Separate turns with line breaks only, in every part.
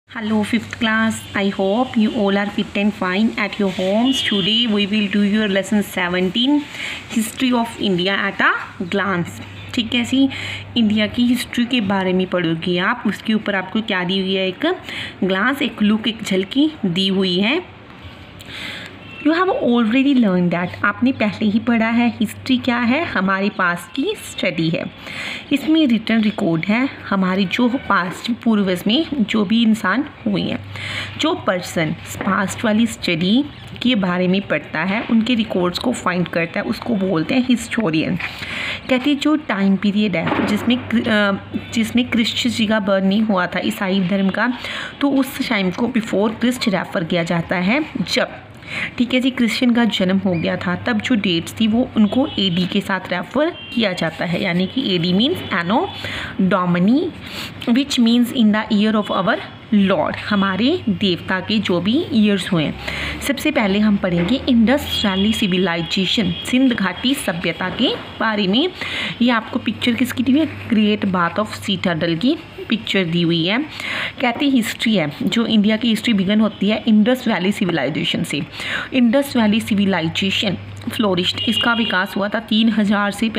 Hello, fifth class. I hope you all are fit and fine at your homes. Today we will do your lesson 17, History of India at a glance. ठीक है जी, India की history के बारे में पढ़ोगे आप। उसके ऊपर आपको क्या दी हुई है, एक ग्लांस, एक लुक, एक झलकी दी हुई है। You have already learn that, आपने पहले ही पढ़ा है। हिस्ट्री क्या है, हमारे पास की स्टडी है। इसमें रिटन रिकॉर्ड है हमारे जो पास्ट पूर्वज में जो भी इंसान हुए हैं। जो पर्सन पास्ट वाली स्टडी के बारे में पढ़ता है, उनके रिकॉर्ड्स को फाइंड करता है, उसको बोलते हैं हिस्टोरियन। कहते हैं जो टाइम पीरियड है जिसमें क्रिस्ट जी का बर्थ नहीं हुआ था, ईसाई धर्म का, तो उस टाइम को बिफोर क्रिस्ट रेफर किया जाता है। जब ठीक है जी क्रिश्चियन का जन्म हो गया था, तब जो डेट्स थी वो उनको एडी के साथ रेफर किया जाता है, यानी कि AD means anno domini which means in the year of our Lord, हमारे देवता के जो भी ईयर्स हुए। सबसे पहले हम पढ़ेंगे इंडस वैली सिविलाइजेशन, सिंध घाटी सभ्यता के बारे में। ये आपको पिक्चर किसकी दी हुई है, ग्रेट बाथ ऑफ सीटाडल की पिक्चर दी हुई है। कहते हिस्ट्री है, जो इंडिया की हिस्ट्री बिगन होती है इंडस वैली सिविलाइजेशन से। इंडस वैली सिविलाइजेशन फ्लोरिश्ड, इसका विकास हुआ था 3000 से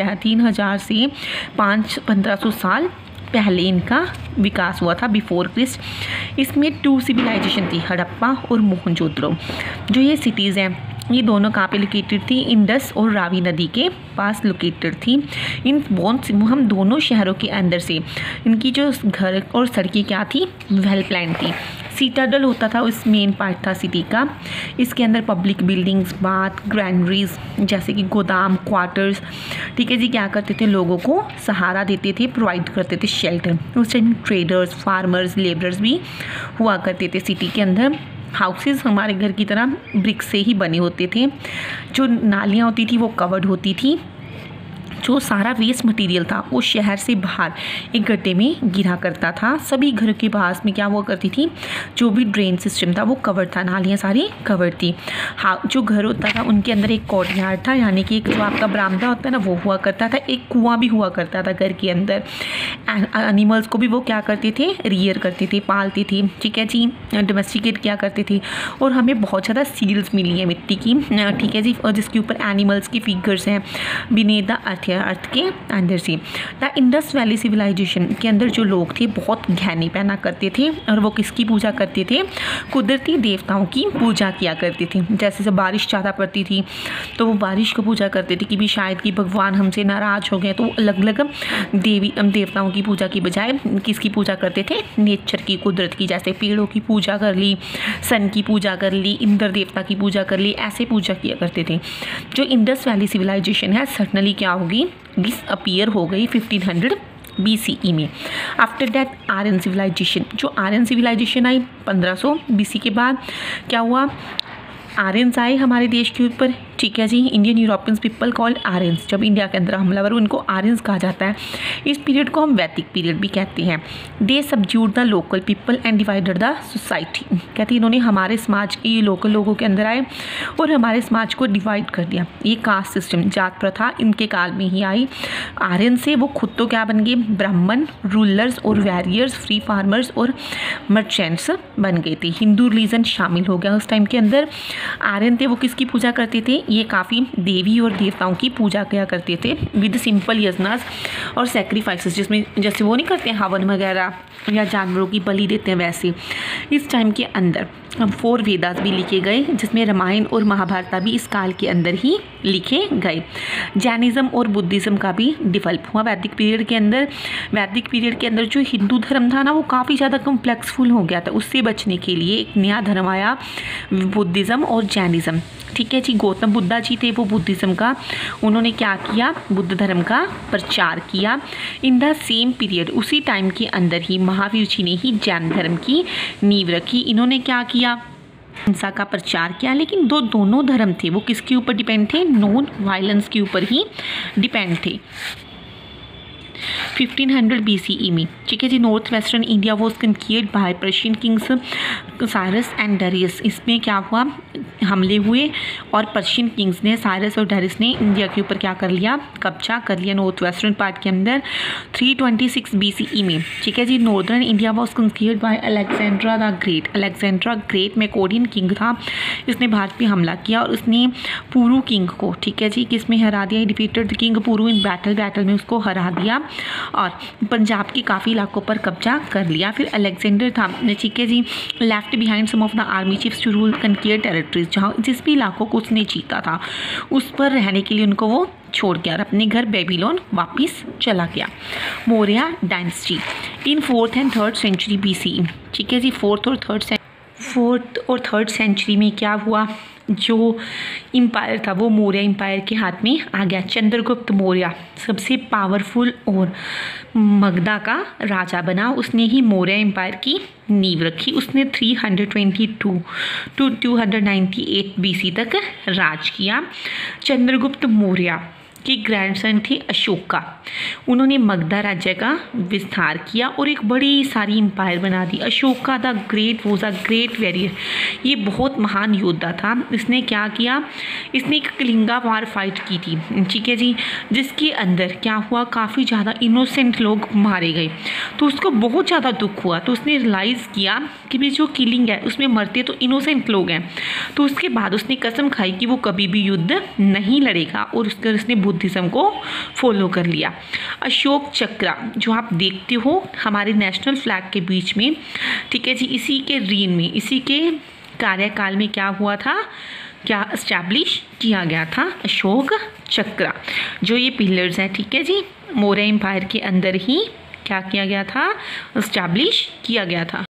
1500 साल पहले इनका विकास हुआ था, बिफोर क्रिस्ट। इसमें 2 सिविलाइजेशन थी, हड़प्पा और मोहनजोदड़ो। जो ये सिटीज़ हैं, ये दोनों कहाँ पे लोकेटेड थी, इंडस और रावी नदी के पास लोकेटेड थी। हम दोनों शहरों के अंदर से इनकी जो घर और सड़कें क्या थी, वेल प्लान थी। सीटाडल होता था उस मेन पार्ट था सिटी का। इसके अंदर पब्लिक बिल्डिंग्स, बाथ, ग्रैंडरीज जैसे कि गोदाम, क्वार्टर्स, ठीक है जी, क्या करते थे, लोगों को सहारा देते थे, प्रोवाइड करते थे शेल्टर। उस टाइम ट्रेडर्स, फार्मर्स, लेबरर्स भी हुआ करते थे सिटी के अंदर। हाउसेस हमारे घर की तरह ब्रिक से ही बने होते थे। जो नालियाँ होती थी वो कवर्ड होती थी। जो सारा वेस्ट मटेरियल था वो शहर से बाहर एक गड्ढे में गिरा करता था। सभी घरों के पास में क्या हुआ करती थी, जो भी ड्रेन सिस्टम था वो कवर्ड था, नालियाँ सारी कवर्ड थी। हाँ, जो घर होता था उनके अंदर एक कोर्टयार्ड था, यानी कि एक जो आपका बरामदा होता है ना, वो हुआ करता था। एक कुआं भी हुआ करता था घर के अंदर। एनिमल्स को भी वो क्या करते थे, रियर करते थे, पालते थे, ठीक है जी, डोमेस्टिकेट किया करते थे। और हमें बहुत ज़्यादा सील्स मिली है मिट्टी की, ठीक है जी, और जिसके ऊपर एनिमल्स की फिगर्स हैं बीनेथ द अर्थ के अंदर से। द इंडस वैली सिविलाइजेशन के अंदर जो लोग थे बहुत गहने पहना करते थे, और वो किसकी पूजा करते थे, कुदरती देवताओं की पूजा किया करते थे। जैसे जब बारिश ज़्यादा पड़ती थी तो वो बारिश को पूजा करते थे कि भी शायद कि भगवान हमसे नाराज़ हो गए, तो अलग अलग देवताओं की पूजा की बजाय किसकी पूजा करते थे, नेचर की, कुदरत की। जैसे पेड़ों की पूजा कर ली, सन की पूजा कर ली, इंद्र देवता की पूजा कर ली, ऐसे पूजा किया करते थे। जो इंडस वैली सिविलाइजेशन है सर्टनली क्या होगी, डिसअपीयर हो गई 1500 BCE में। आफ्टर दैट आर्यन सिविलाइजेशन, जो आर्यन सिविलाइजेशन आई 1500 BC के बाद, क्या हुआ, आर्यंस आए हमारे देश के ऊपर, ठीक है जी। Indian Europeans people called Aryans, जब इंडिया के अंदर हमलावर उनको आर्यंस कहा जाता है। इस पीरियड को हम वैदिक पीरियड भी कहते हैं। They subdued the local people and divided the society, कहते हैं इन्होंने हमारे समाज के लोकल लोगों के अंदर आए और हमारे समाज को डिवाइड कर दिया। ये कास्ट सिस्टम, जात प्रथा इनके काल में ही आई। आर्यन से वो खुद तो क्या बन गए, ब्राह्मण, रूलर्स और वैरियर्स, फ्री फार्मर्स और मर्चेंट्स बन गए थे। हिंदू रिलीजन शामिल हो गया उस टाइम के अंदर। आर्यन थे वो किसकी पूजा करते थे, ये काफ़ी देवी और देवताओं की पूजा किया करते थे विद सिंपल यज्ञास और सेक्रीफाइसेस, जिसमें जैसे वो नहीं करते हैं हवन वगैरह या जानवरों की बलि देते हैं, वैसे इस टाइम के अंदर 4 वेदास भी लिखे गए, जिसमें रामायण और महाभारत भी इस काल के अंदर ही लिखे गए। जैनिज़्म और बुद्धिज़्म का भी डेवलप हुआ वैदिक पीरियड के अंदर। वैदिक पीरियड के अंदर जो हिंदू धर्म था ना, वो काफ़ी ज़्यादा कम्प्लेक्सफुल हो गया था। उससे बचने के लिए एक नया धर्म आया, बुद्धिज़्म और जैनिज़्म, ठीक है जी। गौतम बुद्धा जी थे वो बुद्धिज़्म का, उन्होंने क्या किया, बुद्ध धर्म का प्रचार किया। इन द सेम पीरियड, उसी टाइम के अंदर ही महावीर जी ने ही जैन धर्म की नींव रखी। इन्होंने क्या किया, हिंसा का प्रचार किया, लेकिन दोनों धर्म थे वो किसके ऊपर डिपेंड थे, नॉन वायलेंस के ऊपर ही डिपेंड थे। 1500 BCE में, ठीक है जी। North western India was conquered by Persian kings Cyrus and Darius. इसमें क्या हुआ, हमले हुए और पर्शियन किंग्स ने, साइरस और डेरियस ने इंडिया के ऊपर क्या कर लिया, कब्जा कर लिया नॉर्थ वेस्टर्न पार्ट के अंदर 326 BCE में, ठीक है जी। Northern India was conquered by Alexandra the great. Alexandra great Macedonian king था, इसने भारत पे हमला किया और उसने पुरु किंग को, ठीक है जी, किसमें हरा दिया, defeated king Puru in battle में उसको हरा दिया और पंजाब के काफ़ी इलाकों पर कब्जा कर लिया। फिर अलेक्जेंडर था, ठीक है जी, left behind some of the army chiefs to rule conquer territories. जहाँ जिस भी इलाकों को उसने जीता था उस पर रहने के लिए उनको वो छोड़ के और अपने घर बेबीलोन वापस चला गया। Maurya dynasty in 4th and 3rd century BCE, ठीक है जी। 4th और 3rd सेंचुरी में क्या हुआ, जो एम्पायर था वो मौर्य एम्पायर के हाथ में आ गया। चंद्रगुप्त मौर्य सबसे पावरफुल और मगधा का राजा बना। उसने ही मौर्य एम्पायर की नींव रखी। उसने 322 to 298 BC तक राज किया। चंद्रगुप्त मौर्य के ग्रैंडसन थे अशोका। उन्होंने मगधा राज्य का विस्तार किया और एक बड़ी सारी एम्पायर बना दी। Ashoka the great was a great warrior, ये बहुत महान योद्धा था। इसने क्या किया, इसने एक कलिंगा वार फाइट की थी, ठीक है जी, जिसके अंदर क्या हुआ, काफ़ी ज़्यादा इनोसेंट लोग मारे गए। तो उसको बहुत ज़्यादा दुख हुआ, तो उसने रियलाइज़ किया कि भी जो किलिंग है उसमें मरते तो इनोसेंट लोग हैं। तो उसके बाद उसने कसम खाई कि वो कभी भी युद्ध नहीं लड़ेगा और उसने बुद्धिज्म को फॉलो कर लिया। अशोक चक्र जो आप देखते हो हमारे नेशनल फ्लैग के बीच में, ठीक है जी, इसी के रीन में, इसी के कार्यकाल में क्या हुआ था, क्या एस्टैब्लिश किया गया था, अशोक चक्र। जो ये पिलर्स हैं, ठीक है जी, मौर्य एम्पायर के अंदर ही क्या किया गया था, एस्टैब्लिश किया गया था।